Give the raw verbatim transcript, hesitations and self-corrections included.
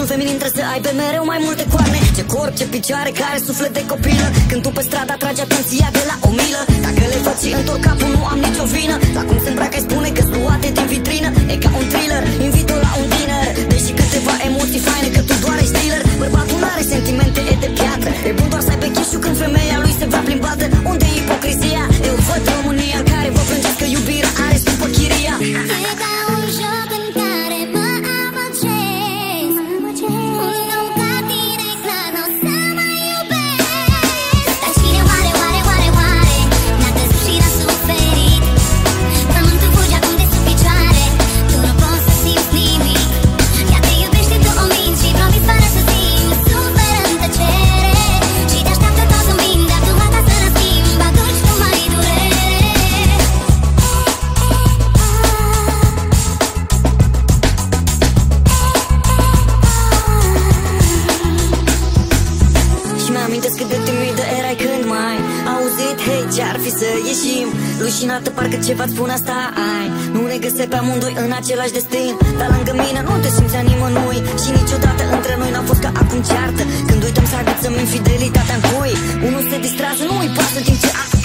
Sexul feminin trebuie să aibă mereu mai multe coarne. Ce corp, ce picioare, care suflet de copilă. Când tu pe stradă atragi atenția de la o milă. Dacă le faci și întorc capul, nu am nicio vină. La cum se îmbracă îi spune că-s luate din vitrină. E ca un thriller, invit-o la un dinner. Deși câteva emoții faine, că tu doar ești dealer. Bărbatul n-are sentimente, e de piatră. E bun doar să aibă chișul când femeia lui se va plimbată. Unde e ipocrizia? Eu văd România în care vă plângeți că iubirea are scumpă chiria. E ca un joc în care mă amăgesc. Un om ca tine, clar, n-o să mai iubesc. Dar cine oare, oare, oare, oare n-a căzut și n-a suferit? Pământul fuge acum de sub picioare. Tu nu poți să simți nimic. Ea te iubește, tu o minți și promiți fără să simți. Suferă în tăcere și te așteaptă tot zâmbind. Dar tu acasă n-a schimb, atunci nu mai durere. Și mi-amintesc cât de timidă erai când mai auzit, hei, ce-ar fi să ieșim? Rușinată, parcă ceva spun asta ai. Nu ne găsești pe amândoi în același destin. Dar lângă mine nu te simți a nimănui. Și niciodată între noi n-a fost ca acum ceartă. Când uităm să agățăm infidelitatea în cui unul se distrează, nu îi pasă în timp ce